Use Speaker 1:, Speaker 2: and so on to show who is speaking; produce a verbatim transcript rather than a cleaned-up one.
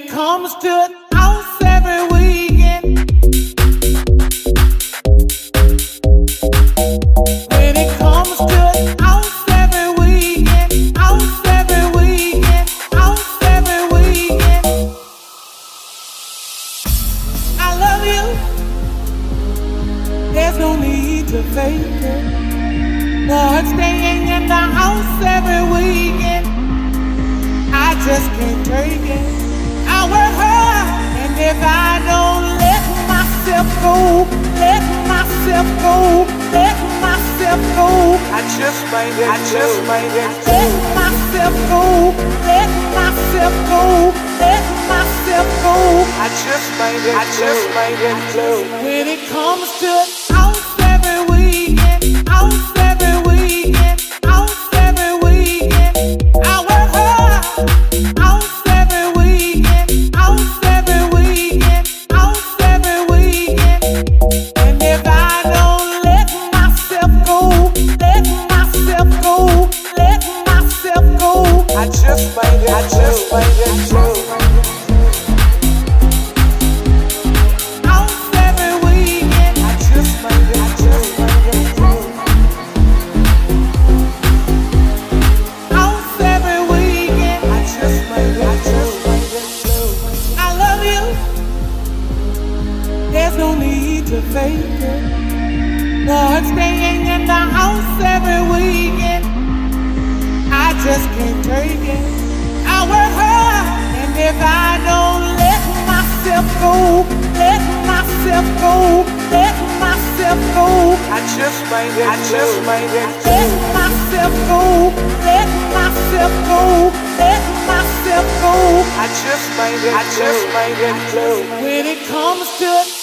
Speaker 1: it comes to the house every weekend, when it comes to the house every weekend, house every weekend, house every weekend. I love you, there's no need to fake it, but staying in the house every weekend, I just can't take it. I work hard, and if I don't let myself go, let myself go, let myself go, I just might, I just might let myself go, let myself go, let myself go, I just might, I just might let. When it comes to house every weekend, house every weekend, house every weekend, I work hard. House every weekend, house every weekend, house every weekend. And if I don't let myself go, let myself go, let myself go, I just might, I just might get through. House every weekend, I just might, I just might get through. House every weekend, I just might, I just might get through. I love you, there's no need to fake it, but staying in the house every weekend, I just can't take it. I work hard, and if I don't let myself go, let myself go, let myself go, I just might, I just might let myself go, let myself go, let myself go, I just might, I just might get through. When it comes to